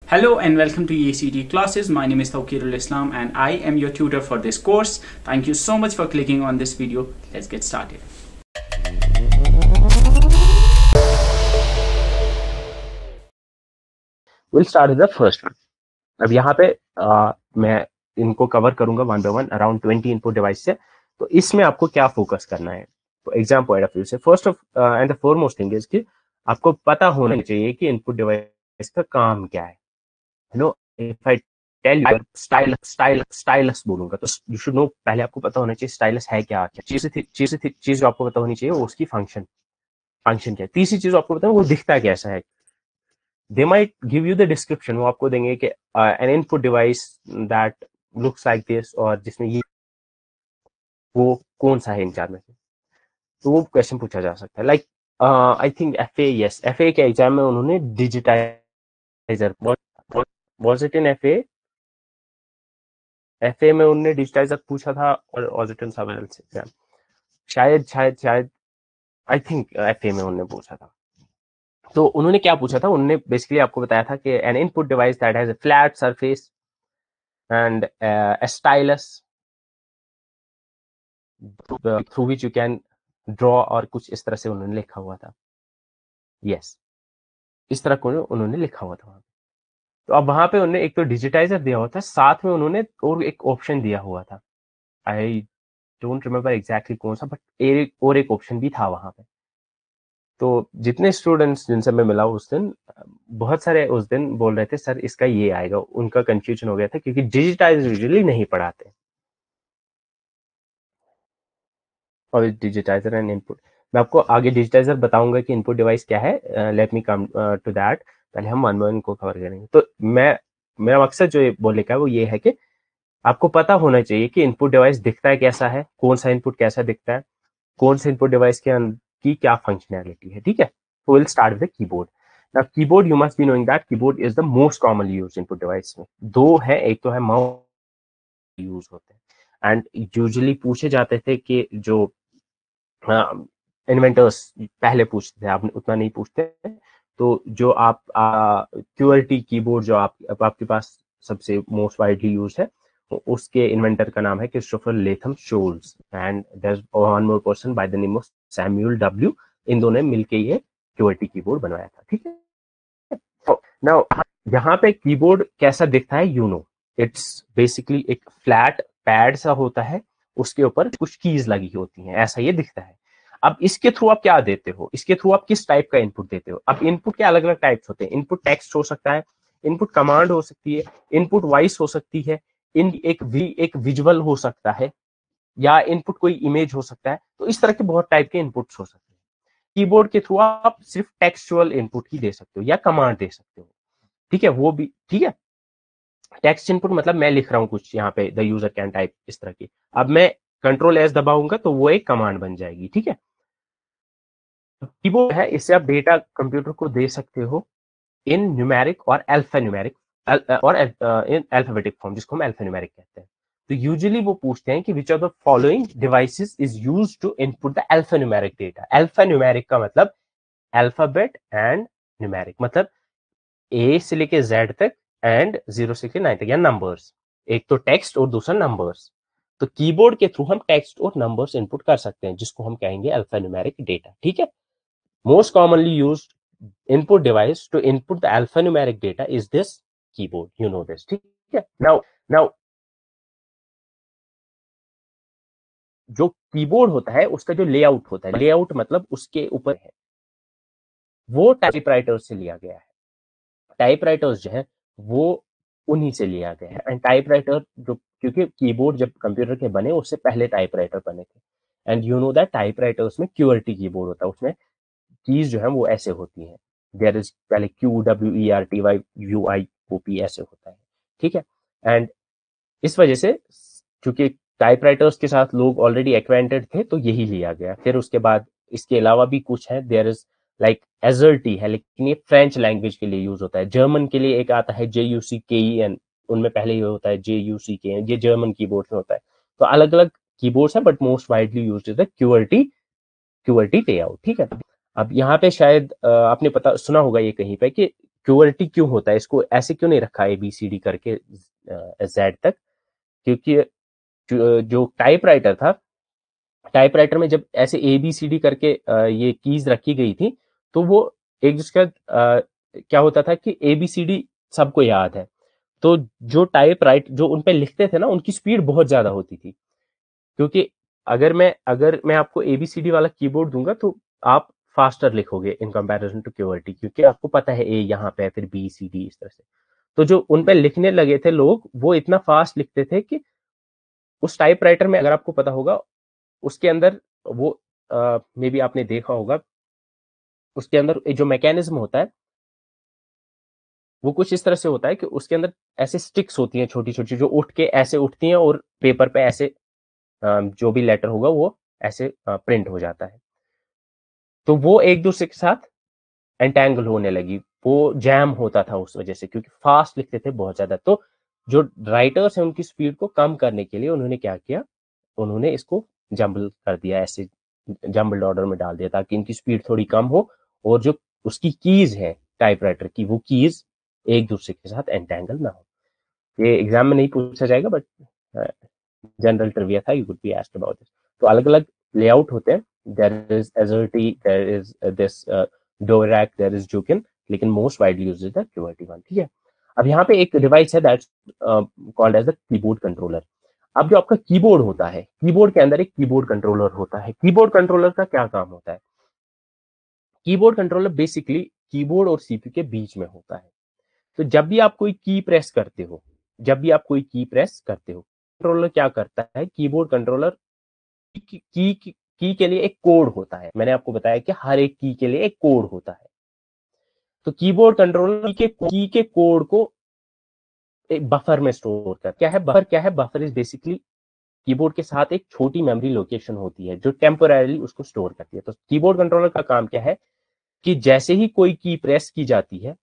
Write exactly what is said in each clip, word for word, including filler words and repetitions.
Hello and welcome to E A C T classes. My name is Tawqirul Islam and I am your tutor for this course. Thank you so much for clicking on this video. Let's get started. We'll start with the first one. अब यहाँ पे आ, मैं इनको cover करूंगा one by one around twenty input device से. तो इसमें आपको क्या फोकस करना है तो एग्जाम पॉइंट ऑफ व्यू से first of and the foremost thing is कि आपको पता होना चाहिए कि इनपुट डिवाइस का काम क्या है. You know if I tell you style style stylus बोलूंगा तो यू शुड नो, पहले आपको पता होना चाहिए स्टाइलस है क्या. क्या चीज चीज चीज जो आपको पता होनी चाहिए वो उसकी फंक्शन फंक्शन क्या है. तीसरी चीज आपको पता है वो दिखता कैसा है. They might give you the description, वो आपको देंगे कि uh, an input device that looks like this और जिसमें ये वो कौन सा है इन चार में से. तो वो क्वेश्चन पूछा जा सकता है. Like I think F A yes F A के एग्जाम में उन्होंने digitizer was it in F A F A में उन्होंने डिजिटाइजर पूछा था और was it in somewhere else exam. शायद शायद शायद आई थिंक एफ ए में उन्होंने पूछा था. तो उन्होंने क्या पूछा था, उन्होंने बेसिकली आपको बताया था कि an input device that has a flat surface and a stylus through which you can draw, और कुछ इस तरह से उन्होंने लिखा हुआ था. Yes yes. इस तरह को उन्होंने लिखा हुआ था वहां पे. तो अब वहां पे उन्होंने एक तो डिजिटाइजर दिया हुआ था, साथ में उन्होंने और एक ऑप्शन दिया हुआ था. आई डोंट रिमेम्बर एग्जैक्टली कौन सा, बट एक और एक ऑप्शन भी था वहां पे. तो जितने स्टूडेंट्स जिनसे मैं मिला उस दिन, बहुत सारे उस दिन बोल रहे थे सर इसका ये आएगा. उनका कंफ्यूजन हो गया था क्योंकि डिजिटाइजर यूजुअली नहीं पढ़ाते. और डिजिटाइजर एंड इनपुट, मैं आपको आगे डिजिटाइजर बताऊंगा कि इनपुट डिवाइस क्या है. Let me come to that. पहले हम वन बाय वन को कवर करेंगे. तो मैं मेरा मकसद जो ये बोलने का है वो ये है कि आपको पता होना चाहिए कि इनपुट डिवाइस दिखता है कैसा है, कौन सा इनपुट कैसा दिखता है, कौन से इनपुट डिवाइस के की क्या फंक्शनैलिटी है. ठीक है, तो will start with keyboard. Now keyboard you must be knowing that keyboard is the most commonly used input device में. दो है, एक तो है माउस यूज होते हैं एंड यूजुअली पूछे जाते थे कि जो इन्वेंटर्स पहले पूछते थे, आप उतना नहीं पूछते. तो जो आप क्यूएलटी कीबोर्ड जो आप, आप आपके पास सबसे मोस्ट वाइडली यूज है, उसके इन्वेंटर का नाम है Christopher Latham Sholes and there is one more person by the name of Samuel W. इन दोनों ने मिलके ये क्यूएलटी कीबोर्ड बनाया था. ठीक है, नाउ यहाँ पे कीबोर्ड कैसा दिखता है, यू नो इट्स बेसिकली एक फ्लैट पैड सा होता है, उसके ऊपर कुछ कीज लगी होती हैं, ऐसा ये दिखता है. अब इसके थ्रू आप क्या देते हो, इसके थ्रू आप किस टाइप का इनपुट देते हो. अब इनपुट के अलग अलग टाइप्स होते हैं. इनपुट टेक्स्ट हो सकता है, इनपुट कमांड हो सकती है, इनपुट वॉइस हो सकती है, इन एक वी एक विजुअल हो सकता है, या इनपुट कोई इमेज हो सकता है. तो इस तरह के बहुत टाइप के इनपुट्स हो सकते हैं. कीबोर्ड के थ्रू आप सिर्फ टेक्सचुअल इनपुट ही दे सकते हो या कमांड दे सकते हो. ठीक है, वो भी ठीक है. टेक्स्ट इनपुट मतलब मैं लिख रहा हूं कुछ यहाँ पे, द यूजर कैन टाइप, इस तरह की. अब मैं कंट्रोल एस दबाऊंगा तो वो एक कमांड बन जाएगी. ठीक है, कीबोर्ड है, इससे आप डेटा कंप्यूटर को दे सकते हो इन न्यूमेरिक और अल्फा न्यूमेरिक और इन अल्फाबेटिक फॉर्म, जिसको हम अल्फा न्यूमेरिक कहते हैं. तो यूजुअली वो पूछते हैं कि which of the following devices is used to input the alpha numeric data. Alpha numeric का मतलब अल्फाबेट एंड न्यूमेरिक, मतलब ए से लेके जेड तक एंड जीरो से लेके नाइन तक, या नंबर्स. एक तो टेक्स्ट और दूसरा नंबर्स. तो कीबोर्ड के थ्रू हम टेक्स्ट और नंबर्स इनपुट कर सकते हैं, जिसको हम कहेंगे अल्फा न्यूमेरिक डेटा. ठीक है, most commonly used input device to input the alphanumeric data is this keyboard. You know this. ठीक है, now now जो कीबोर्ड होता है उसका जो लेआउट होता है, लेआउट मतलब उसके ऊपर है, वो टाइपराइटर से लिया गया है. टाइपराइटर्स जो है वो उन्हीं से लिया गया है. एंड टाइपराइटर जो, क्योंकि कीबोर्ड जब कंप्यूटर के बने उससे पहले टाइपराइटर बने थे. And you know that typewriters में क्यूआरटी कीबोर्ड होता है, उसमें कीज जो है वो ऐसे होती हैं. देयर इज पहले Q W E R T Y U I O P ऐसे होता है. ठीक है, एंड इस वजह से क्योंकि टाइपराइटर्स के साथ लोग ऑलरेडी एक्वेंटेड थे तो यही लिया गया. फिर उसके बाद इसके अलावा भी कुछ है, देयर इज लाइक एजर्टी है, लेकिन ये फ्रेंच लैंग्वेज के लिए यूज होता है. जर्मन के लिए एक आता है जे यू सी के ई एन, उनमें पहले ये होता है जे यू सी के एन, ये जर्मन कीबोर्ड में होता है. तो अलग अलग कीबोर्ड्स है, but most widely used is the QWERTY QWERTY layout. ठीक है, अब यहाँ पे शायद आपने पता सुना होगा ये कहीं पे कि क्यूआरटी क्यों होता है, इसको ऐसे क्यों नहीं रखा ए बी सी डी करके जेड तक, क्योंकि जो टाइपराइटर था, टाइपराइटर में जब ऐसे ए बी सी डी करके ये कीज रखी गई थी, तो वो एक दूसरे का क्या होता था कि ए बी सी डी सबको याद है, तो जो टाइप राइट जो उन पे लिखते थे ना, उनकी स्पीड बहुत ज्यादा होती थी, क्योंकि अगर मैं अगर मैं आपको एबीसीडी वाला कीबोर्ड दूंगा तो आप फास्टर लिखोगे इन कंपैरिजन टू क्यूआरटी, क्योंकि आपको पता है ए यहाँ पे है, फिर बी सी डी इस तरह से। तो जो उन पे लिखने लगे थे लोग, वो इतना फास्ट लिखते थे कि उस टाइपराइटर में, अगर आपको पता होगा, उसके अंदर वो मे बी आपने देखा होगा, उसके अंदर जो मैकेनिज्म होता है वो कुछ इस तरह से होता है कि उसके अंदर ऐसे स्टिक्स होती हैं छोटी छोटी, जो उठ के ऐसे उठती हैं और पेपर पे ऐसे जो भी लेटर होगा वो ऐसे प्रिंट हो जाता है। तो वो एक दूसरे के साथ एंटेंगल होने लगी, वो जैम होता था उस वजह से, क्योंकि फास्ट लिखते थे बहुत ज्यादा। तो जो राइटर्स हैं उनकी स्पीड को कम करने के लिए उन्होंने क्या किया, उन्होंने इसको जंबल कर दिया, ऐसे जंबल्ड ऑर्डर में डाल दिया, ताकि इनकी स्पीड थोड़ी कम हो और जो उसकी कीज है टाइपराइटर की, वो कीज एक दूसरे के साथ एंटेंगल ना हो। ये एग्जाम में नहीं पूछा जाएगा, बट जनरल ट्रिविया था, you would be asked about this. तो अलग अलग लेआउट होते हैं, there is AZERTY, there is this Dvorak, there is JCUKEN, लेकिन most widely used is the QWERTY one. ठीक है, अब यहाँ पे एक डिवाइस है that's called as the keyboard controller. अब जो आपका कीबोर्ड होता है, कीबोर्ड के अंदर एक कीबोर्ड कंट्रोलर होता है। कीबोर्ड कंट्रोलर का क्या काम होता है? कीबोर्ड कंट्रोलर बेसिकली कीबोर्ड और सीपीयू के बीच में होता है। तो जब भी आप कोई की प्रेस करते हो, जब भी आप कोई की प्रेस करते हो, कंट्रोलर क्या करता है, कीबोर्ड कंट्रोलर की, की, की, की के लिए एक कोड होता है। मैंने आपको बताया कि हर एक की के लिए एक कोड होता है। तो कीबोर्ड कंट्रोलर के की के कोड को एक बफर में स्टोर कर, क्या है बफर, क्या है बफर इज बेसिकली कीबोर्ड के साथ एक छोटी मेमोरी लोकेशन होती है जो टेम्पोररीली उसको स्टोर करती है। तो कीबोर्ड कंट्रोलर का काम क्या है कि जैसे ही कोई की प्रेस की जाती है,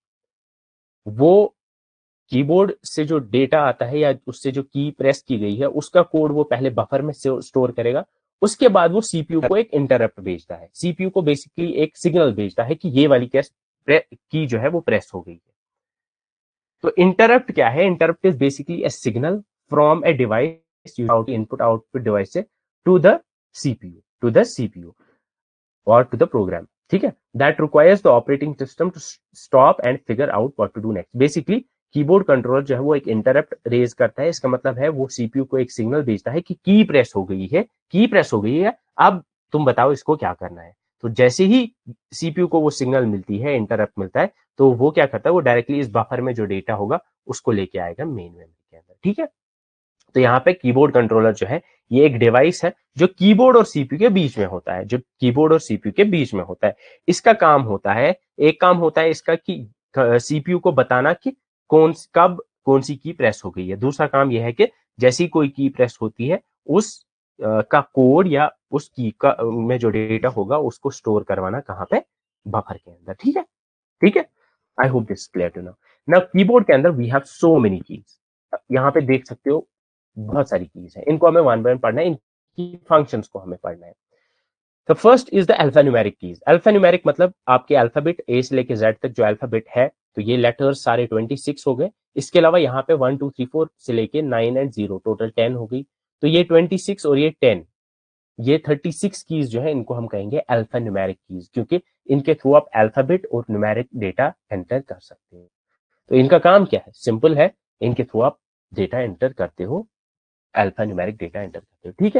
वो कीबोर्ड से जो डेटा आता है या उससे जो की प्रेस की गई है उसका कोड वो पहले बफर में स्टोर करेगा, उसके बाद वो सीपीयू को एक इंटरप्ट भेजता है। सीपीयू को बेसिकली एक सिग्नल भेजता है कि ये वाली की जो है वो प्रेस हो गई है। तो इंटरप्ट क्या है? Interrupt is basically a signal from a device, input output device से to the CPU, to the CPU और टू द प्रोग्राम। ठीक है, that requires the operating system to stop and figure out what to do next. Basically keyboard controller जो है वो एक interrupt raise करता है। इसका मतलब है वो सीपीयू को एक सिग्नल भेजता है कि की प्रेस हो गई है, की प्रेस हो गई है, अब तुम बताओ इसको क्या करना है। तो जैसे ही सीपीयू को वो सिग्नल मिलती है, इंटरप्ट मिलता है, तो वो क्या करता है, वो डायरेक्टली इस बफर में जो डेटा होगा उसको लेके आएगा मेन मेमोरी के अंदर। ठीक है, तो यहाँ पे कीबोर्ड कंट्रोलर जो है ये एक डिवाइस है जो कीबोर्ड और सीपीयू के बीच में होता है, जो कीबोर्ड और सीपीयू के बीच में होता है। इसका काम होता है, एक काम होता है इसका कि सीपीयू को बताना कि कौन कब कौन सी की प्रेस हो गई है। दूसरा काम यह है कि जैसी कोई की प्रेस होती है उस आ, का कोड या उस की का में जो डेटा होगा उसको स्टोर करवाना कहाँ पे, बफर के अंदर। ठीक है, ठीक है, I hope this clear to now. Now keyboard के अंदर we have so many keys, यहाँ पे देख सकते हो बहुत सारी कीज है, इनको हमें वन बाय वन पढ़ना है, इनकी फंक्शंस को हमें पढ़ना है। तो first is the alphanumeric keys. Alphanumeric मतलब आपके अल्फाबेट ए से लेके जेड तक जो अल्फाबेट है, तो ये लेटर्स सारे छब्बीस हो गए। इसके अलावा यहाँ पे वन टू थ्री फोर से लेके nine and zero total ten हो गई। तो ये छब्बीस और ये टेन, ये छत्तीस कीज जो है इनको हम कहेंगे अल्फान्यूमेरिक कीज, क्योंकि इनके थ्रू आप अल्फाबेट और न्यूमेरिक डेटा एंटर कर सकते हो। तो इनका काम क्या है? सिंपल है, इनके थ्रू आप डेटा एंटर करते हो, अल्फा न्यूमेरिक डेटा एंटर करते हो। ठीक है,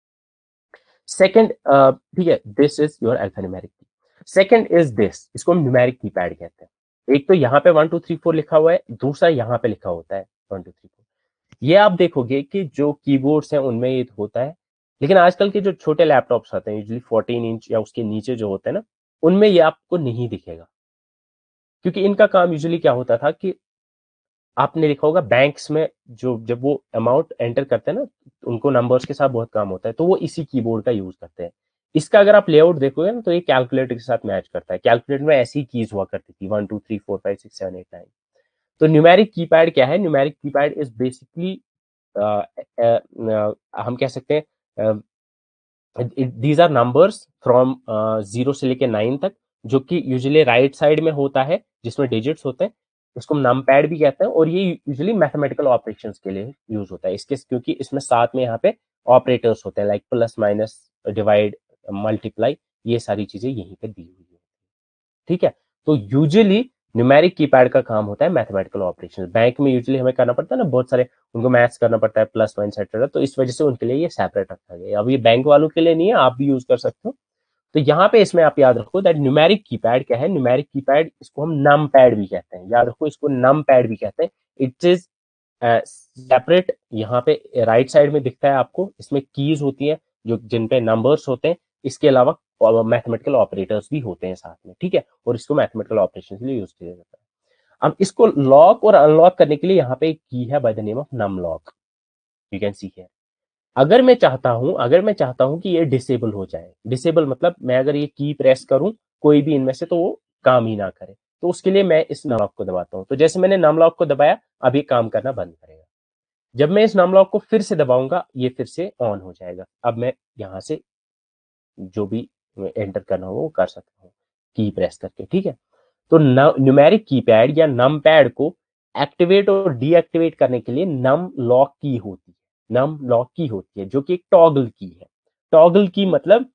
सेकंड, ठीक है, this is your alpha numeric key. Second is this, इसको हम न्यूमेरिक कीपैड कहते हैं। एक तो यहाँ पे वन टू थ्री फोर लिखा हुआ है, दूसरा यहाँ पे लिखा होता है वन टू थ्री फोर। ये आप देखोगे कि जो कीबोर्ड्स हैं उनमें ये होता है, लेकिन आजकल के जो छोटे लैपटॉप्स आते हैं यूजुअली फोर्टीन इंच या उसके नीचे जो होते हैं ना, उनमें ये आपको नहीं दिखेगा, क्योंकि इनका काम यूजुअली क्या होता था कि आपने लिखा होगा बैंक्स में जो जब वो अमाउंट एंटर करते हैं ना, उनको नंबर्स के साथ बहुत काम होता है, तो वो इसी कीबोर्ड का यूज करते हैं। इसका अगर आप लेआउट देखोगे ना, तो ये कैलकुलेटर के साथ मैच करता है। कैलकुलेटर में ऐसी कीज हुआ करती थी, one two three four five six seven eight nine. तो न्यूमेरिक कीपैड क्या है? न्यूमेरिक कीपैड इज बेसिकली, हम कह सकते हैं these are numbers from zero से लेके नाइन तक, जो कि यूजुअली राइट साइड में होता है जिसमें डिजिट्स होते हैं, इसको नम पैड भी कहते हैं, और ये यूजुअली मैथमेटिकल ऑपरेशंस के लिए यूज होता है इसके, क्योंकि इसमें साथ में यहाँ पे ऑपरेटर्स होते हैं like plus minus divide multiply, ये सारी चीजें यहीं पे दी हुई है। ठीक है, तो यूजुअली न्यूमेरिक कीपैड का काम होता है मैथमेटिकल ऑपरेशन। बैंक में यूजुअली हमें करना पड़ता है ना, बहुत सारे उनको मैथ्स करना पड़ता है, प्लस माइनस एक्सेट्रा, तो इस वजह से उनके लिए ये सेपरेट रखा गया। अब ये बैंक वालों के लिए नहीं है, आप भी यूज कर सकते हो। तो यहाँ पे इसमें आप याद रखो दैट न्यूमेरिक कीपैड क्या है, न्यूमेरिक कीपैड इसको हम नम पैड भी कहते हैं, याद रखो इसको नम पैड भी कहते हैं। इट इज सेपरेट, यहाँ पे राइट साइड में दिखता है आपको, इसमें कीज होती हैं जो जिन पे नंबर्स होते हैं, इसके अलावा मैथमेटिकल ऑपरेटर्स भी होते हैं साथ में। ठीक है, और इसको मैथमेटिकल ऑपरेशन के लिए यूज किया जाता है। अब इसको लॉक और अनलॉक करने के लिए यहाँ पे एक की है by the name of num lock, you can see here. अगर मैं चाहता हूं अगर मैं चाहता हूं कि ये डिसेबल हो जाए, डिसेबल मतलब मैं अगर ये की प्रेस करूं कोई भी इनमें से, तो वो काम ही ना करे, तो उसके लिए मैं इस नम लॉक को दबाता हूं। तो जैसे मैंने नम लॉक को दबाया, अब ये काम करना बंद करेगा। जब मैं इस नम लॉक को फिर से दबाऊंगा, ये फिर से ऑन हो जाएगा। अब मैं यहां से जो भी एंटर करना हो वो कर सकता हूँ की प्रेस करके। ठीक है, तो न्यूमेरिक कीपैड या नम पैड को एक्टिवेट और डीएक्टिवेट करने के लिए नम लॉक की होती है, नम लॉक की होती है जो कि एक टॉगल की है। टॉगल की मतलब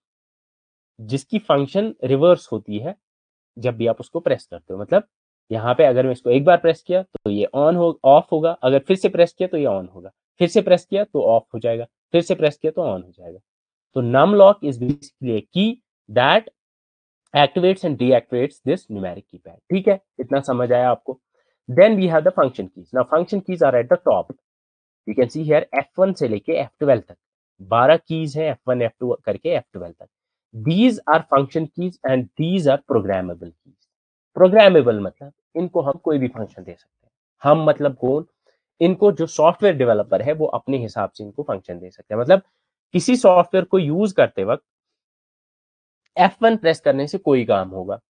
जिसकी फंक्शन रिवर्स होती है जब भी आप उसको प्रेस करते हो। मतलब यहाँ पे अगर मैं इसको एक बार प्रेस किया तो ये ऑन हो ऑफ होगा, अगर फिर से प्रेस किया तो ये ऑन होगा, फिर से प्रेस किया तो ऑफ हो जाएगा, फिर से प्रेस किया तो ऑन हो जाएगा। तो num lock is basically a key that activates and deactivates this numeric keypad। ठीक है, इतना समझ आया आपको। Then we have the function keys। Now function keys are at the top। You can see here F one से लेके F twelve तक बारह कीज हैं, F वन F टू करके F ट्वेल्व तक। These are function keys and these are programmable keys। Programmable मतलब इनको हम कोई भी फंक्शन दे सकते हैं। हम मतलब कौन, इनको जो सॉफ्टवेयर डेवलपर है वो अपने हिसाब से इनको फंक्शन दे सकते हैं। मतलब किसी सॉफ्टवेयर को यूज करते वक्त F वन प्रेस करने से कोई काम होगा,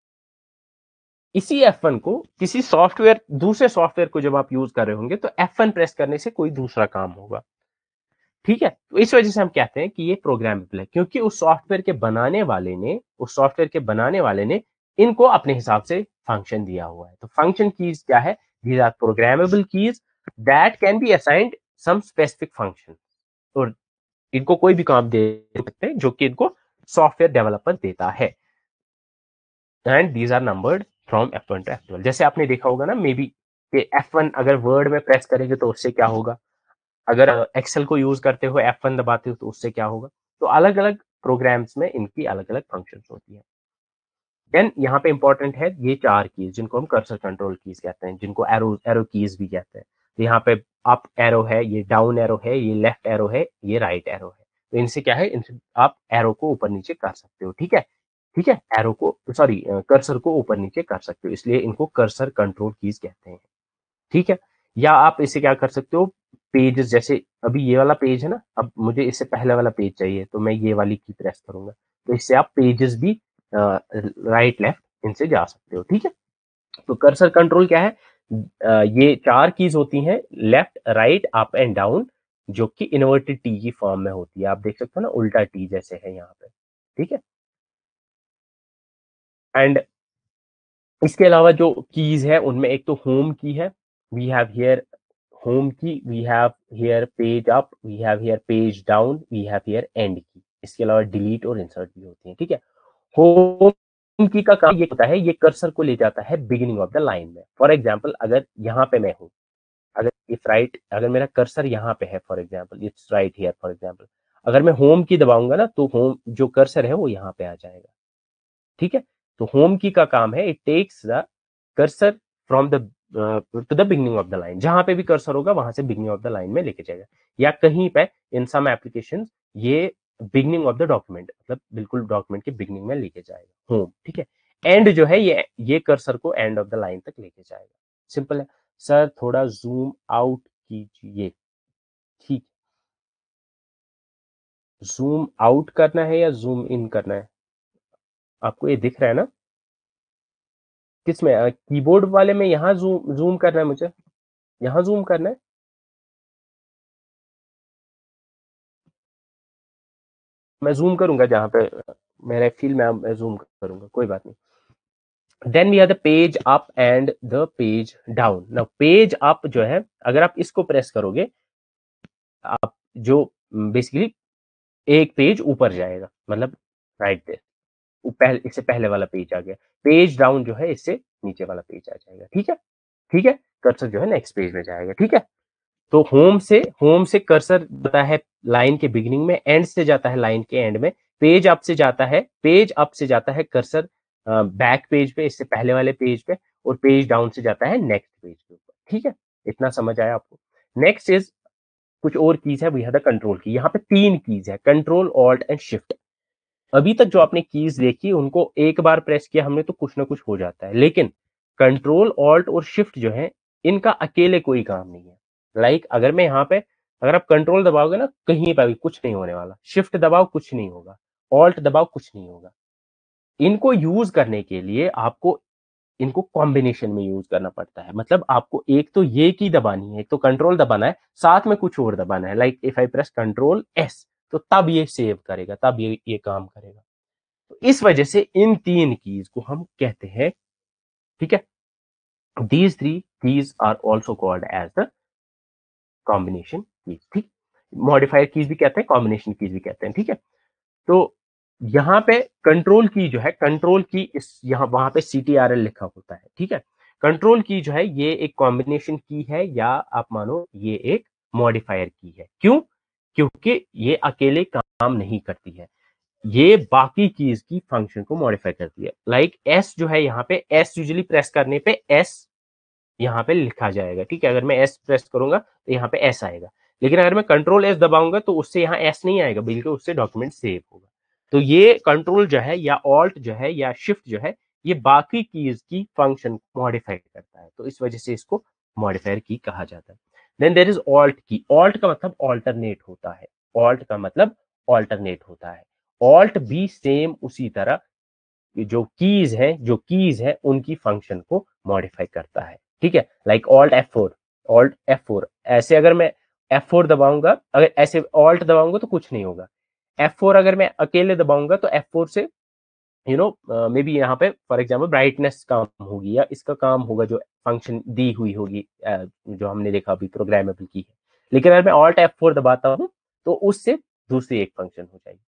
इसी F वन को किसी सॉफ्टवेयर दूसरे सॉफ्टवेयर को जब आप यूज कर रहे होंगे तो F वन प्रेस करने से कोई दूसरा काम होगा। ठीक है, तो इस वजह से हम कहते हैं कि ये प्रोग्रामेबल है, क्योंकि उस सॉफ्टवेयर के बनाने वाले ने उस सॉफ्टवेयर के बनाने वाले ने इनको अपने हिसाब से फंक्शन दिया हुआ है। तो फंक्शन कीज क्या है, these are programmable keys that can be assigned some specific function, और इनको कोई भी काम दे सकते हैं जो कि इनको सॉफ्टवेयर डेवलपर देता है। And these are numbered from F one to F twelve. जैसे आपने देखा होगा ना मे बी कि एफ वन अगर वर्ड में प्रेस करेंगे तो उससे क्या होगा, अगर एक्सेल को यूज करते हो एफ वन दबाते हो तो उससे क्या होगा। तो अलग अलग प्रोग्राम्स में इनकी अलग अलग फंक्शंस होती है। देन यहाँ पे इंपॉर्टेंट है ये चार कीज जिनको हम कर्सर कंट्रोल कीज कहते हैं, जिनको एरो एरो कीज भी कहते हैं। तो यहाँ पे अप एरो है, ये डाउन एरो है, ये लेफ्ट एरो है, ये राइट एरो है। तो इनसे क्या है, इनसे आप एरो को ऊपर नीचे कर सकते हो। ठीक है, ठीक है, एरो को सॉरी कर्सर को ऊपर नीचे कर सकते हो, इसलिए इनको कर्सर कंट्रोल कीज कहते हैं। ठीक है, या आप इसे क्या कर सकते हो, पेजेस, जैसे अभी ये वाला पेज है ना, अब मुझे इससे पहले वाला पेज चाहिए तो मैं ये वाली की प्रेस करूंगा, तो इससे आप पेजेस भी राइट लेफ्ट इनसे जा सकते हो। ठीक है, तो कर्सर कंट्रोल क्या है, अ, ये चार कीज होती हैं, left right up and down, जो कि इन्वर्टेड टी की फॉर्म में होती है। आप देख सकते हो ना, उल्टा टी जैसे है यहाँ पे। ठीक है, एंड इसके अलावा जो कीज है उनमें एक तो होम की है, we have here home key, we have here page up, we have here page down, we have here end key. इसके अलावा डिलीट और इंसर्ट भी होती है। ठीक है, होम की का काम ये होता है, ये कर्सर को ले जाता है बिगिनिंग ऑफ द लाइन में। फॉर एग्जाम्पल अगर यहाँ पे मैं हूँ, अगर इफ राइट अगर मेरा कर्सर यहाँ पे है, for example it's right here for example, अगर मैं होम की दबाऊंगा ना तो होम जो कर्सर है वो यहाँ पे आ जाएगा। ठीक है, तो होम की का काम है, it takes the cursor from the to the beginning of the line, जहां पे भी कर्सर होगा वहां से बिगनिंग ऑफ द लाइन में लेके जाएगा। या कहीं पे इन सम एप्लीकेशन ये बिगनिंग ऑफ द डॉक्यूमेंट, मतलब बिल्कुल डॉक्यूमेंट के बिगनिंग में लेके जाएगा होम। ठीक है, एंड जो है ये ये कर्सर को एंड ऑफ द लाइन तक लेके जाएगा। सिंपल है। सर थोड़ा जूम आउट कीजिए। ठीक, जूम आउट करना है या जूम इन करना है, आपको ये दिख रहा है ना, किसमें, कीबोर्ड वाले में यहाँ जूम जूम करना है, मुझे यहाँ जूम करना है। मैं जूम करूंगा जहां पे मेरे फील में, मैं जूम करूंगा, कोई बात नहीं। Then we have the page up and the page down. Now page up जो है, अगर आप इसको प्रेस करोगे, आप जो बेसिकली एक पेज ऊपर जाएगा, मतलब राइट देयर, पहले इससे पहले वाला पेज आ गया। पेज डाउन जो है, इससे नीचे वाला पेज आ जाएगा। ठीक है, ठीक है, कर्सर जो है नेक्स्ट पेज में जाएगा। ठीक है, तो होम से होम से कर्सर जाता है लाइन के बिगिनिंग में, एंड से जाता है लाइन के एंड में। पेज अप से जाता है पेज अप से जाता है कर्सर बैक पेज पे, इससे पहले वाले पेज पे, और पेज डाउन से जाता है नेक्स्ट पेज के ऊपर। ठीक है, इतना समझ आया आपको। नेक्स्ट इज कुछ और कीज है, वी हैव द कंट्रोल की। यहाँ पे तीन कीज है, कंट्रोल, ऑल्ट एंड शिफ्ट। अभी तक जो आपने कीज देखी उनको एक बार प्रेस किया हमने तो कुछ ना कुछ हो जाता है, लेकिन कंट्रोल, ऑल्ट और शिफ्ट जो है, इनका अकेले कोई काम नहीं है। लाइक like, अगर मैं यहाँ पे, अगर आप कंट्रोल दबाओगे ना, कहीं पर भी कुछ नहीं होने वाला। शिफ्ट दबाओ, कुछ नहीं होगा। ऑल्ट दबाओ, कुछ नहीं होगा। इनको यूज करने के लिए आपको इनको कॉम्बिनेशन में यूज करना पड़ता है। मतलब आपको एक तो ये की दबानी है, एक तो कंट्रोल दबाना है, साथ में कुछ और दबाना है। Like if I press control S, तो तब ये सेव करेगा, तब ये ये काम करेगा। तो इस वजह से इन तीन कीज को हम कहते हैं, ठीक है, these three keys are also called as the combination keys. ठीक, मॉडिफायर कीज भी कहते हैं, कॉम्बिनेशन कीज भी कहते हैं। ठीक है, तो यहाँ पे कंट्रोल की जो है, कंट्रोल की इस यहाँ वहां पे सी टी आर एल लिखा होता है। ठीक है, कंट्रोल की जो है ये एक कॉम्बिनेशन की है, या आप मानो ये एक मॉडिफायर की है। क्यों? क्योंकि ये अकेले काम नहीं करती है, ये बाकी कीज की फंक्शन को मॉडिफाई करती है। लाइक like एस जो है, यहाँ पे एस यूजुअली प्रेस करने पे एस यहाँ पे लिखा जाएगा। ठीक है, अगर मैं एस प्रेस करूंगा तो यहाँ पे एस आएगा, लेकिन अगर मैं कंट्रोल एस दबाऊंगा तो उससे यहाँ एस नहीं आएगा, बल्कि उससे डॉक्यूमेंट सेव होगा। तो ये कंट्रोल जो है, या ऑल्ट जो है, या शिफ्ट जो है, ये बाकी कीज की फंक्शन को मॉडिफाई करता है, तो इस वजह से इसको मॉडिफायर की कहा जाता है। Then there is alt key. Alt का मतलब ऑल्टरनेट होता है। ऑल्ट का मतलब ऑल्टरनेट होता है। ऑल्ट भी सेम उसी तरह जो कीज है जो कीज है उनकी फंक्शन को मॉडिफाई करता है। ठीक है, like alt F four, alt F four, ऐसे अगर मैं एफ फोर दबाऊंगा, अगर ऐसे ऑल्ट दबाऊंगा तो कुछ नहीं होगा। एफ फोर अगर मैं अकेले दबाऊंगा तो एफ फोर से यू नो मे बी यहाँ पे फॉर एग्जाम्पल ब्राइटनेस काम होगी, या इसका काम होगा जो फंक्शन दी हुई होगी, uh, जो हमने देखा अभी प्रोग्रामेबल की है। लेकिन अगर मैं ऑल्ट एफ फोर दबाता हूँ तो उससे दूसरी एक फंक्शन हो जाएगी।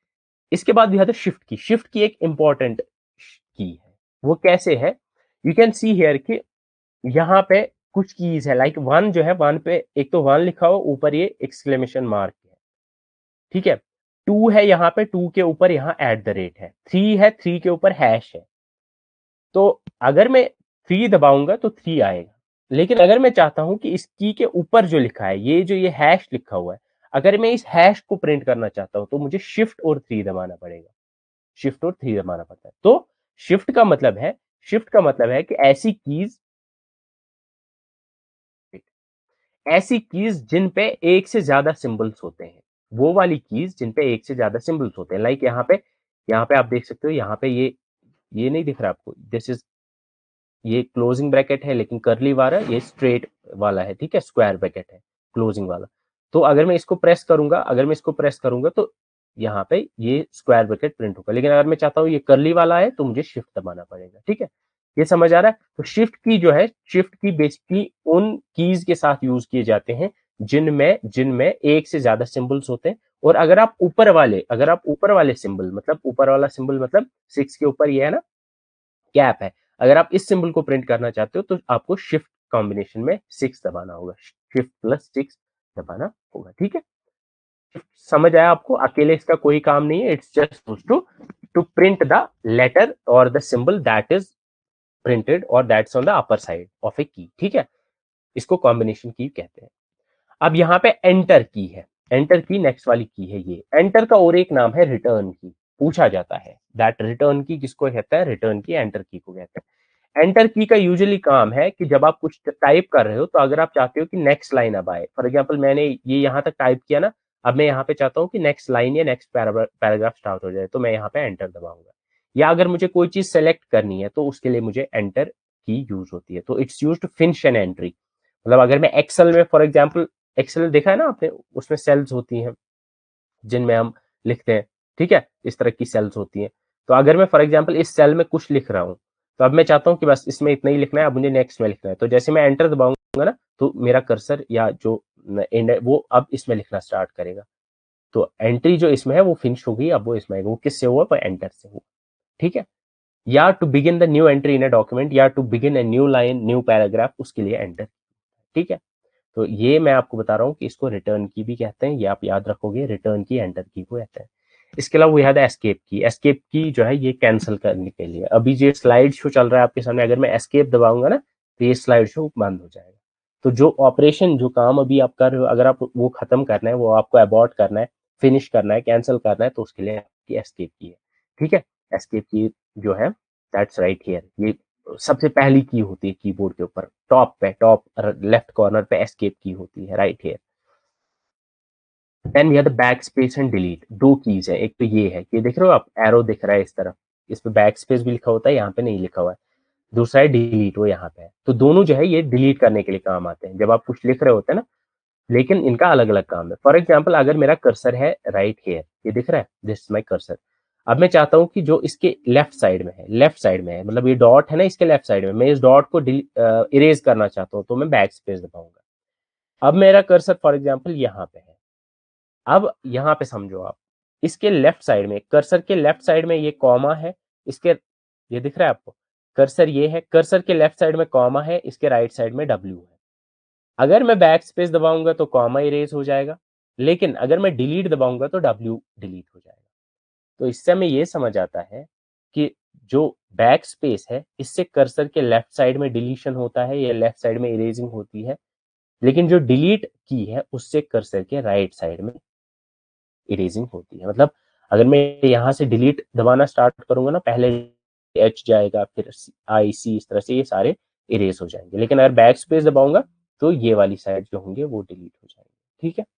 इसके बाद भी है शिफ्ट की। शिफ्ट की एक इंपॉर्टेंट की है, वो कैसे है, यू कैन सी हियर कि यहाँ पे कुछ कीज है। लाइक वन जो है, वन पे एक तो वन लिखा हो, ऊपर ये एक्सक्लेमेशन मार्क है। ठीक है, टू है, यहाँ पे टू के ऊपर यहाँ एट द रेट है। थ्री है, थ्री के ऊपर हैश है। तो अगर मैं थ्री दबाऊंगा तो थ्री आएगा, लेकिन अगर मैं चाहता हूं कि इस की के ऊपर जो लिखा है, ये जो ये हैश लिखा हुआ है, अगर मैं इस हैश को प्रिंट करना चाहता हूं तो मुझे शिफ्ट और थ्री दबाना पड़ेगा। शिफ्ट और थ्री दबाना पड़ता है। तो शिफ्ट का मतलब है शिफ्ट का मतलब है कि ऐसी कीज ऐसी कीज जिन पे एक से ज्यादा सिंबल्स होते हैं, वो वाली कीज जिन पे एक से ज्यादा सिंबल्स होते हैं। लाइक यहाँ पे यहाँ पे आप देख सकते हो, यहाँ पे ये ये नहीं दिख रहा आपको, दिस इज, ये क्लोजिंग ब्रैकेट है, लेकिन कर्ली वाला ये स्ट्रेट वाला है। ठीक है, स्क्वायर ब्रैकेट है क्लोजिंग वाला। तो अगर मैं इसको प्रेस करूंगा अगर मैं इसको प्रेस करूंगा तो यहाँ पे ये स्क्वायर ब्रैकेट प्रिंट होगा, लेकिन अगर मैं चाहता हूँ ये कर्ली वाला है तो मुझे शिफ्ट दबाना पड़ेगा। ठीक है, ये समझ आ रहा है। तो शिफ्ट की जो है, शिफ्ट की बेसिकली उन कीज के साथ यूज किए जाते हैं जिनमें जिनमें एक से ज्यादा सिंबल्स होते हैं। और अगर आप ऊपर वाले अगर आप ऊपर वाले सिंबल, मतलब ऊपर वाला सिंबल मतलब सिक्स के ऊपर ये है ना, कैप है, अगर आप इस सिंबल को प्रिंट करना चाहते हो तो आपको शिफ्ट कॉम्बिनेशन में सिक्स दबाना होगा, शिफ्ट प्लस सिक्स दबाना होगा। ठीक है, समझ आया आपको? अकेले इसका कोई काम नहीं है, it's just to to print the letter और the symbol that is printed और that's on the upper side of a key. ठीक है, इसको कॉम्बिनेशन की कहते हैं। अब यहाँ पे एंटर की है, एंटर की नेक्स्ट वाली की है। ये एंटर का और एक नाम है रिटर्न की। पूछा जाता है दैट रिटर्न की किसको कहता है, रिटर्न की एंटर की को कहते हैं। एंटर की का यूजुअली काम है कि जब आप कुछ टाइप कर रहे हो तो अगर आप चाहते हो कि नेक्स्ट लाइन अब आए, फॉर एग्जांपल मैंने ये यहाँ तक टाइप किया ना, अब मैं यहाँ पे चाहता हूँ कि नेक्स्ट लाइन या नेक्स्ट पैराग्राफ स्टार्ट हो जाए, तो मैं यहाँ पे एंटर दबाऊंगा। या अगर मुझे कोई चीज सेलेक्ट करनी है तो उसके लिए मुझे एंटर की यूज होती है। तो it's use to finish an entry. मतलब अगर मैं एक्सेल में फॉर एग्जाम्पल, एक्सेल देखा है ना आपने, उसमें सेल्स होती हैं जिनमें हम लिखते हैं। ठीक है, इस तरह की सेल्स होती हैं। तो अगर मैं फॉर एग्जांपल इस सेल में कुछ लिख रहा हूं तो अब मैं चाहता हूँ कि बस इसमें इतना ही लिखना है, अब मुझे नेक्स्ट में लिखना है। तो जैसे मैं एंटर दबाऊंगा ना, तो मेरा कर्सर या जो एंड है वो अब इसमें लिखना स्टार्ट करेगा। तो एंट्री जो इसमें है वो फिनिश हो गई, अब वो इसमें आएगा। वो किससे हुआ? वो एंटर से हुआ। ठीक है। या to begin the new entry in a document, या to begin a new line, new paragraph, उसके लिए एंटर। ठीक है। तो ये मैं आपको बता रहा हूँ कि इसको रिटर्न की भी कहते हैं, ये आप याद रखोगे, रिटर्न की, एंटर की को कहते हैं। इसके अलावा we have the escape key. Escape key जो है ये कैंसिल करने के लिए। अभी जो स्लाइड शो चल रहा है आपके सामने, अगर मैं एस्केप दबाऊंगा ना तो ये स्लाइड शो बंद हो जाएगा। तो जो ऑपरेशन, जो काम अभी आप कर रहे हो, अगर आप वो खत्म करना है, वो आपको अबॉर्ट करना है, फिनिश करना है, कैंसिल करना है, तो उसके लिए आपकी एस्केप की है। ठीक है। एस्केप की जो है दैट्स राइट हियर, ये सबसे पहली की होती है कीबोर्ड के ऊपर, टॉप पे, टॉप लेफ्ट कॉर्नर पे एस्केप की होती है, right here. Then we have the back space and delete. दो कीज है, एक तो ये है, ये देख रहे हो आप, एरो दिख रहा है इस तरफ, इस पे बैक स्पेस भी लिखा होता है, यहाँ पे नहीं लिखा हुआ है। दूसरा है डिलीट, वो यहाँ पे है। तो दोनों जो है ये डिलीट करने के लिए काम आते हैं जब आप कुछ लिख रहे होते हैं ना, लेकिन इनका अलग अलग काम है। फॉर एग्जाम्पल, अगर मेरा कर्सर है राइट हेयर, ये दिख रहा है, दिस माई कर्सर। अब मैं चाहता हूं कि जो इसके लेफ्ट साइड में है, लेफ्ट साइड में है, मतलब ये डॉट है ना, इसके लेफ्ट साइड में, मैं इस डॉट को इरेज करना चाहता हूं, तो मैं बैक स्पेस दबाऊंगा। अब मेरा कर्सर फॉर एग्जाम्पल यहाँ पे है। अब यहाँ पे समझो आप, इसके लेफ्ट साइड में, कर्सर के लेफ्ट साइड में ये कॉमा है, इसके, ये दिख रहा है आपको, कर्सर ये है, कर्सर के लेफ्ट साइड में कॉमा है, इसके राइट साइड में डब्ल्यू है। अगर मैं बैक स्पेस दबाऊंगा तो कॉमा इरेज हो जाएगा, लेकिन अगर मैं डिलीट दबाऊंगा तो डब्ल्यू डिलीट हो जाएगा। तो इससे हमें ये समझ आता है कि जो बैक स्पेस है, इससे कर्सर के लेफ्ट साइड में डिलीशन होता है, या लेफ्ट साइड में इरेजिंग होती है, लेकिन जो डिलीट की है उससे कर्सर के राइट साइड में इरेजिंग होती है। मतलब अगर मैं यहां से डिलीट दबाना स्टार्ट करूंगा ना, पहले एच जाएगा, फिर आई सी, इस तरह से ये सारे इरेज हो जाएंगे। लेकिन अगर बैक स्पेस दबाऊंगा तो ये वाली साइड जो होंगे वो डिलीट हो जाएंगे। ठीक है।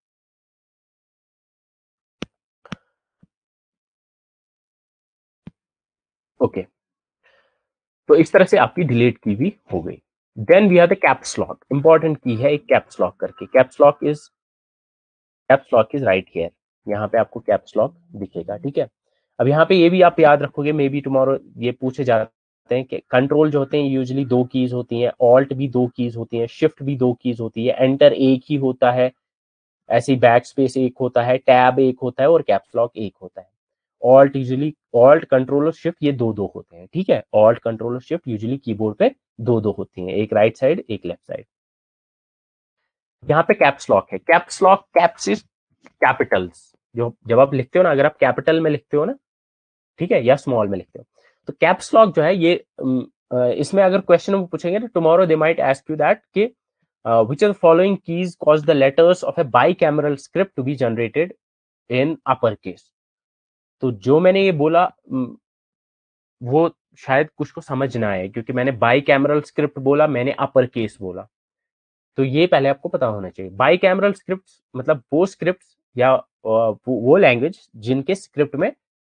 ओके, तो इस तरह से आपकी डिलीट की भी हो गई। Then we are the caps lock. Important key है एक कैप्स लॉक करके। Caps lock is caps lock is right here. यहाँ पे आपको कैप्स लॉक दिखेगा। ठीक है। अब यहाँ पे ये भी आप याद रखोगे, मे बी टुमारो ये पूछे जाते हैं कि कंट्रोल जो होते हैं यूजुअली दो कीज होती हैं, ऑल्ट भी दो कीज होती हैं, शिफ्ट भी दो कीज होती है, एंटर एक ही होता है, ऐसे ही बैक स्पेस एक होता है, टैब एक होता है, और कैप्स लॉक एक होता है। ऑल्ट यूजुअली, ऑल्ट कंट्रोल और शिफ्ट ये दो दो होते हैं। ठीक है। ऑल्ट कंट्रोल और शिफ्ट यूजुअली कीबोर्ड पे दो दो होती हैं, एक राइट साइड एक लेफ्ट साइड। यहाँ पे कैप्स लॉक है। Caps lock, caps is capitals. जो जब आप लिखते हो ना, अगर आप कैपिटल में लिखते हो ना, ठीक है, या स्मॉल में लिखते हो, तो कैप्स लॉक जो है ये, इसमें अगर क्वेश्चन वो पूछेंगे तो tomorrow they might ask you that कि which are the following keys cause the letters of a bicameral script to be generated in upper case. तो जो मैंने ये बोला वो शायद कुछ को समझ ना आए, क्योंकि मैंने बाइकैमरल स्क्रिप्ट बोला, मैंने अपर केस बोला। तो ये पहले आपको पता होना चाहिए। बाइकैमरल स्क्रिप्ट मतलब वो स्क्रिप्ट या वो लैंग्वेज जिनके स्क्रिप्ट में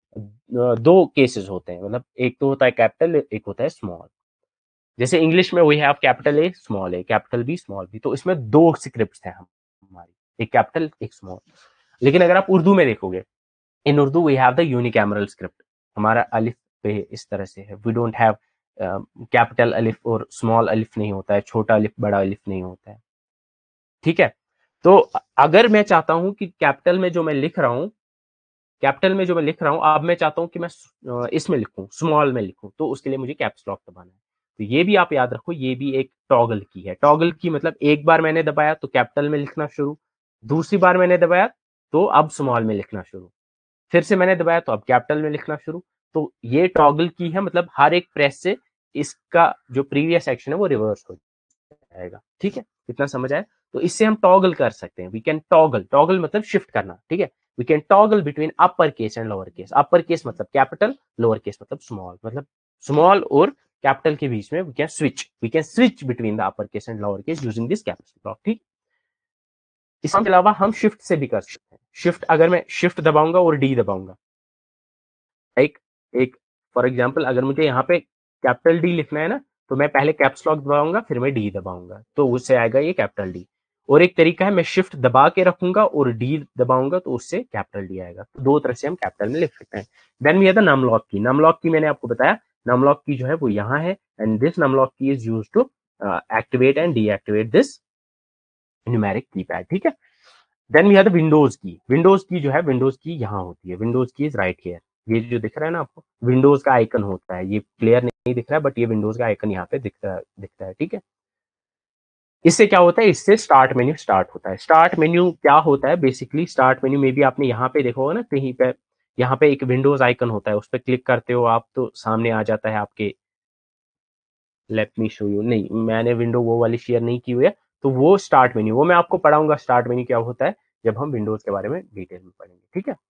दो केसेस होते हैं, मतलब एक तो होता है कैपिटल, एक होता है स्मॉल। जैसे इंग्लिश में we have capital A small A, capital B small B, तो इसमें दो स्क्रिप्ट्स हैं हमारी, एक कैपिटल एक स्मॉल। लेकिन अगर आप उर्दू में देखोगे, in Urdu we have the unicameral script. हमारा अलिफ पे इस तरह से है, वी डोंट हैव कैपिटल अलिफ और स्मॉल अलिफ नहीं होता है, छोटा अलिफ बड़ा अलिफ नहीं होता है। ठीक है। तो अगर मैं चाहता हूं कि कैपिटल में जो मैं लिख रहा हूं, कैपिटल में जो मैं लिख रहा हूं, अब मैं चाहता हूं कि मैं इसमें लिखूं, स्मॉल में लिखूं, तो उसके लिए मुझे कैप्स लॉक दबाना है। तो ये भी आप याद रखो, ये भी एक टॉगल की है। टॉगल की मतलब एक बार मैंने दबाया तो कैपिटल में लिखना शुरू, दूसरी बार मैंने दबाया तो अब स्मॉल में लिखना शुरू, फिर से मैंने दबाया तो अब कैपिटल में लिखना शुरू। तो ये टॉगल की है, मतलब हर एक प्रेस से इसका जो प्रीवियस एक्शन है वो रिवर्स हो जाएगा। ठीक है, इतना समझ आया? तो इससे हम टॉगल कर सकते हैं। वी कैन टॉगल, टॉगल मतलब शिफ्ट करना। ठीक है। We can toggle between upper case and lower case. Upper case मतलब कैपिटल, लोअर केस मतलब स्मॉल, मतलब स्मॉल और कैपिटल के बीच में we can switch, we can switch between the upper case and lower case using this caps lock. ठीक। इसके अलावा हम शिफ्ट से भी कर सकते हैं। शिफ्ट, अगर मैं शिफ्ट दबाऊंगा और डी दबाऊंगा, एक एक फॉर एग्जांपल अगर मुझे यहाँ पे कैपिटल डी लिखना है ना, तो मैं पहले कैप्स लॉक दबाऊंगा, फिर मैं डी दबाऊंगा, तो उससे आएगा ये कैपिटल डी। और एक तरीका है मैं शिफ्ट दबा के रखूंगा और डी दबाऊंगा, तो उससे कैपिटल डी आएगा। तो दो तरह से हम कैपिटल में लिख सकते हैं। Then we have the num lock key. Num lock की मैंने आपको बताया, नमलॉक की जो है वो यहाँ है, and this num lock key is used to activate and deactivate this numeric keypad, ठीक है। Then we have the Windows key. Windows key जो है, विंडोज की यहाँ होती है, विंडोज की इज राइट हियर। ये जो दिख रहा है ना आपको, विंडोज का आइकन होता है, ये क्लियर नहीं दिख रहा है बट ये विंडोज का आइकन यहाँ पे दिख रहा है दिखता है ठीक है। इससे क्या होता है, इससे स्टार्ट मेन्यू स्टार्ट होता है। स्टार्ट मेन्यू क्या होता है, बेसिकली स्टार्ट मेन्यू में भी आपने यहाँ पे देखा होगा ना, कहीं पे यहाँ पे एक विंडोज आइकन होता है, उस पर क्लिक करते हो आप तो सामने आ जाता है आपके, लेट मी शो यू, नहीं मैंने विंडो वो वाली शेयर नहीं की हुई है, तो वो स्टार्ट मेन्यू, वो मैं आपको पढ़ाऊंगा स्टार्ट मेन्यू क्या होता है जब हम विंडोज के बारे में डिटेल में पढ़ेंगे, ठीक है।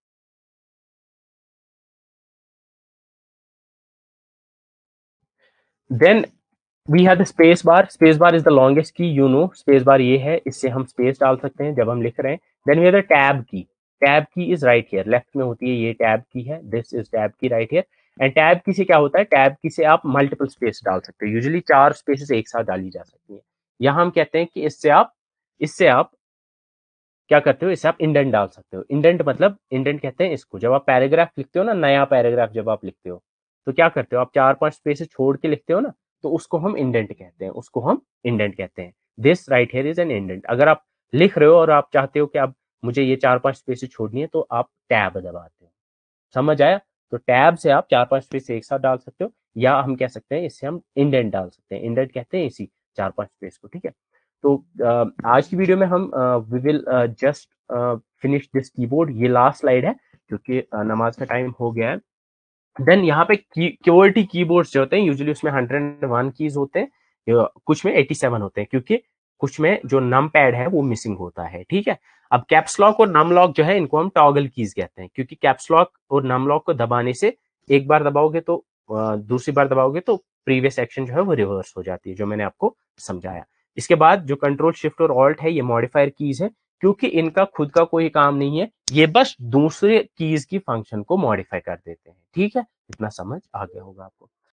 Then we have the space bar. Space bar is the longest key, you know space bar ये है, इससे हम स्पेस डाल सकते हैं जब हम लिख रहे हैं। Then we have the tab key. Tab key is right here, left में होती है, ये टैब की है, this is tab key right here. And tab key से क्या होता है, टैब की से आप मल्टीपल स्पेस डाल सकते हो, यूजुअली चार स्पेसेस एक साथ डाली जा सकती है। यहाँ हम कहते हैं कि इससे आप इससे आप क्या करते हो, इससे आप इंडेंट डाल सकते हो। इंडेंट मतलब, इंडेंट कहते हैं इसको, जब आप पैराग्राफ लिखते हो ना, नया पैराग्राफ जब आप लिखते हो तो क्या करते हो, आप चार पांच स्पेसेस छोड़ के लिखते हो ना, तो उसको हम इंडेंट कहते हैं, उसको हम इंडेंट कहते हैं। This right here is an indent. अगर आप लिख रहे हो और आप चाहते हो कि अब मुझे ये चार पांच स्पेसेस छोड़नी है, तो आप टैब दबाते हो, समझ आया। तो टैब से आप चार पांच स्पेस एक साथ डाल सकते हो, या हम कह सकते हैं इससे हम इंडेंट डाल सकते हैं, इंडेंट कहते हैं इसी चार पांच स्पेस को, ठीक है। तो uh, आज की वीडियो में हम we will just finish this keyboard. ये लास्ट स्लाइड है क्योंकि uh, नमाज का टाइम हो गया है। देन यहाँ पे क्यूआरटी कीबोर्ड्स जो होते हैं, यूजुअली उसमें हंड्रेड वन कीज होते हैं, कुछ में एटी सेवन होते हैं, क्योंकि कुछ में जो नम पैड है वो मिसिंग होता है, ठीक है। अब कैप्स लॉक और नम लॉक जो है, इनको हम टॉगल कीज कहते हैं, क्योंकि कैप्स लॉक और नम लॉक को दबाने से एक बार दबाओगे तो uh, दूसरी बार दबाओगे तो प्रीवियस एक्शन जो है वो रिवर्स हो जाती है, जो मैंने आपको समझाया। इसके बाद जो कंट्रोल शिफ्ट और ऑल्ट है, ये मॉडिफायर कीज है, क्योंकि इनका खुद का कोई काम नहीं है, ये बस दूसरे कीज की फंक्शन को मॉडिफाई कर देते हैं, ठीक है। इतना समझ आ गया होगा आपको।